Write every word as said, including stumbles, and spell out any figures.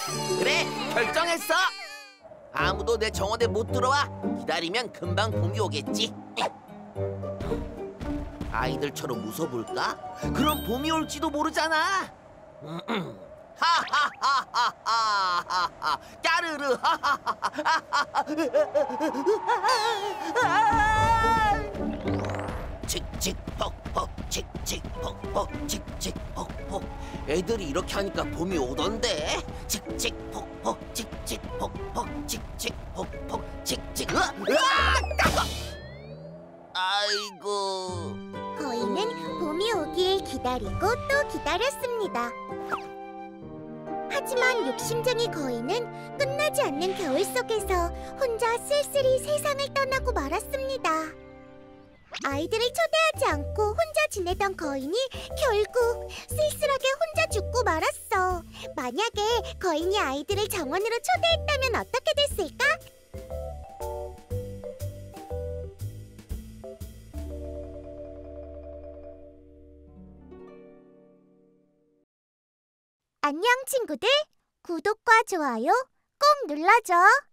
그래, 결정했어. 아무도 내 정원에 못 들어와. 기다리면 금방 봄이 오겠지. 아이들처럼 웃어볼까? 그럼 봄이 올지도 모르잖아. 하하하하하하하 까르르 하하하하하하 칙칙폭폭 칙칙폭폭 칙칙폭폭. 애들이 이렇게 하니까 봄이 오던데. 칙칙폭폭 칙칙폭폭 칙칙폭폭 칙칙. 으아! 으아! 따가! 아이고. 거인은 봄이 오길 기다리고 또 기다렸습니다. 하지만 욕심쟁이 거인은 끝나지 않는 겨울 속에서 혼자 쓸쓸히 세상을 떠나고 말았습니다. 아이들을 초대하지 않고 혼자 지내던 거인이 결국 쓸쓸하게 혼자 죽고 말았어. 만약에 거인이 아이들을 정원으로 초대했다면 어떻게 됐을까? 안녕 친구들! 구독과 좋아요 꼭 눌러줘!